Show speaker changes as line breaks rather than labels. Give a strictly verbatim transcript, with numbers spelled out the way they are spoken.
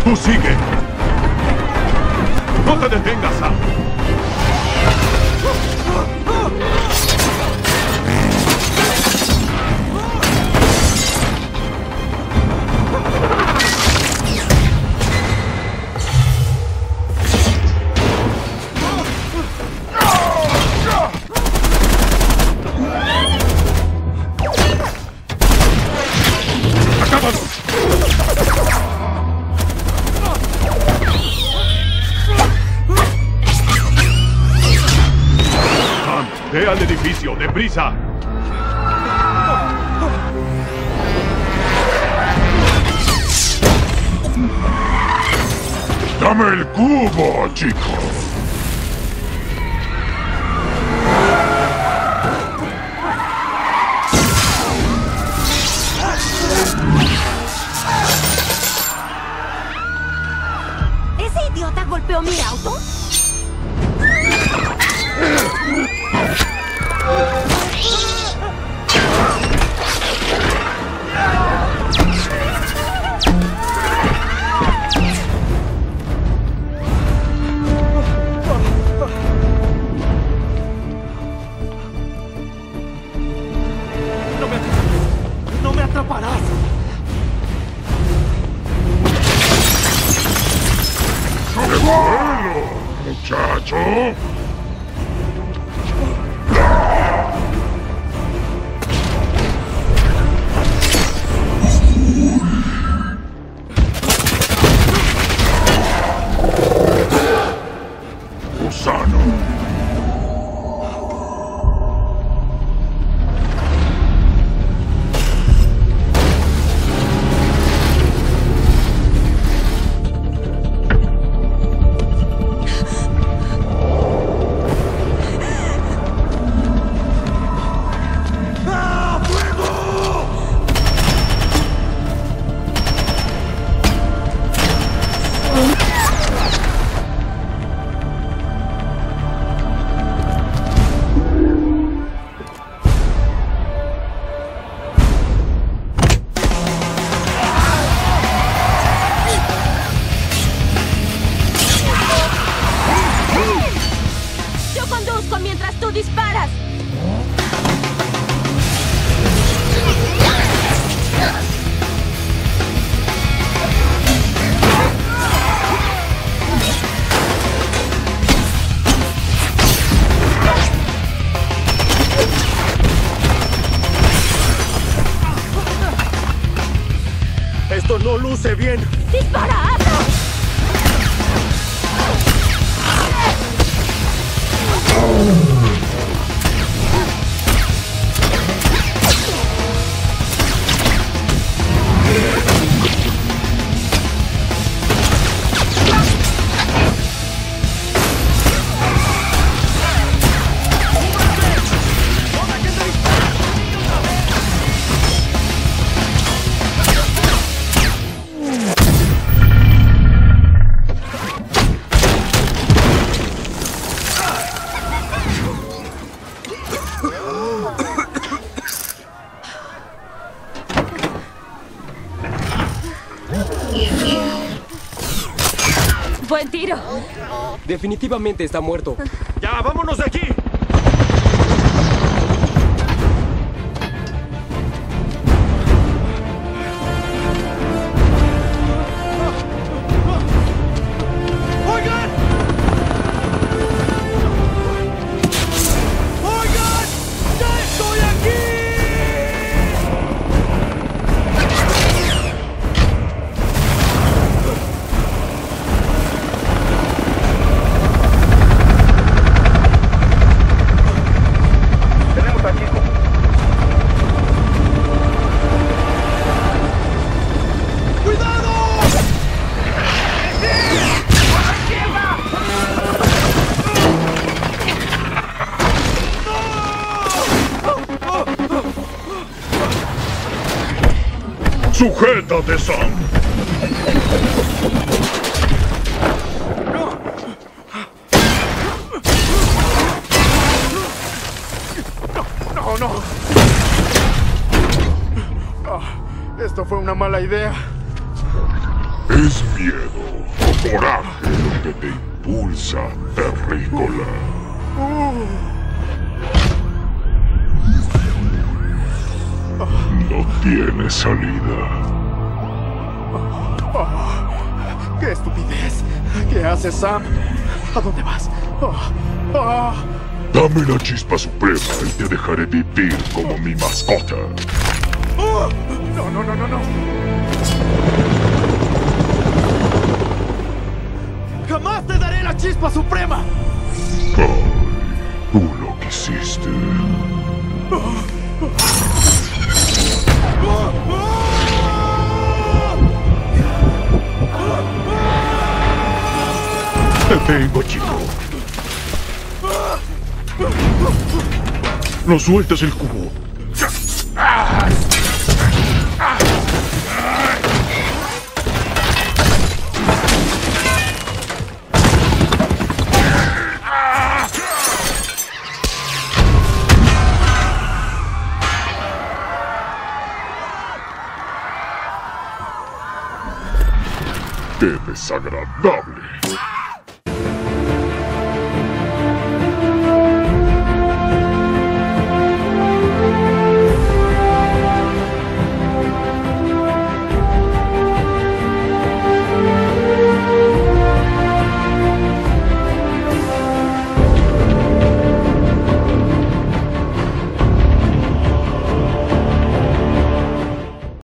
Tú sigue. No te detengas, Sam. ¡Ve al edificio! ¡Deprisa! ¡Dame el cubo, chico!
¿Ese idiota golpeó mi auto?
¡No me atraparás!
¡Qué bueno, muchacho! Gusano.
Mientras tú disparas.
Esto no luce bien.
¡Dispara, hazlo! Buen tiro.
Definitivamente está muerto.
¡Ya, vámonos de aquí! ¡Oigan! ¡Oigan! ¡Ya estoy aquí!
¡Sujétate, Sam!
¡No, no! Ah, esto fue una mala idea.
Es miedo o coraje lo que te impulsa, terrícola. No tiene salida.
¡Qué estupidez! ¿Qué haces, Sam? ¿A dónde vas? Oh, oh.
Dame la chispa suprema y te dejaré vivir como mi mascota.
Oh. No, no, no, no, no. ¡Jamás te daré la chispa suprema!
Ay, tú lo quisiste. Te tengo, chico. No sueltes el cubo. ¡Qué desagradable!